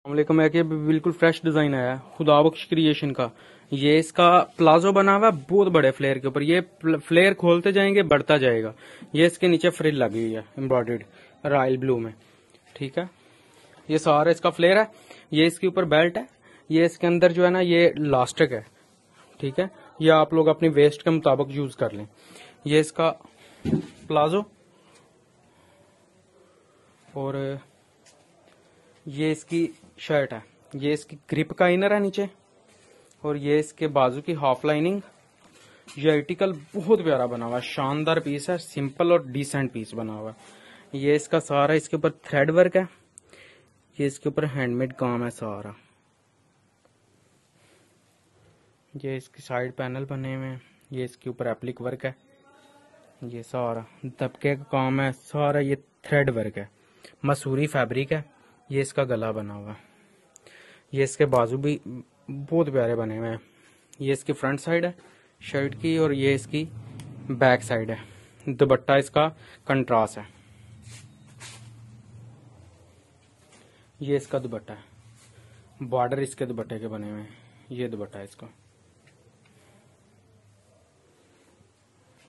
वालेकुम। है कि बिल्कुल फ्रेश डिजाइन आया है खुदा बख्श क्रिएशन का। ये इसका प्लाजो बना हुआ है बहुत बड़े फ्लेयर के ऊपर। ये फ्लेयर खोलते जाएंगे बढ़ता जाएगा। ये इसके नीचे फ्रिल लगी हुई है एम्ब्रॉयडर्ड रॉयल ब्लू में। ठीक है, ये सारा इसका फ्लेयर है। ये इसके ऊपर बेल्ट है। ये इसके अंदर जो है ना ये इलास्टिक है। ठीक है, ये आप लोग अपनी वेस्ट के मुताबिक यूज कर लें। ये इसका प्लाजो और ये इसकी शर्ट है। ये इसकी ग्रिप का इनर है नीचे और ये इसके बाजू की हाफ लाइनिंग। ये आर्टिकल बहुत प्यारा बना हुआ है, शानदार पीस है, सिंपल और डिसेंट पीस बना हुआ है। ये इसका सारा इसके ऊपर थ्रेड वर्क है। ये इसके ऊपर हैंडमेड काम है सारा। ये इसकी साइड पैनल बने हुए हैं। ये इसके ऊपर एप्लिक वर्क है। ये सारा दबके का काम है सारा। ये थ्रेड वर्क है, मसूरी फैब्रिक है। ये इसका गला बना हुआ है। ये इसके बाजू भी बहुत प्यारे बने हुए हैं। ये इसकी फ्रंट साइड है शर्ट की और ये इसकी बैक साइड है। दुपट्टा इसका कंट्रास्ट है। ये इसका दुपट्टा है, बॉर्डर इसके दुपट्टे के बने हुए हैं। ये दुपट्टा है इसका।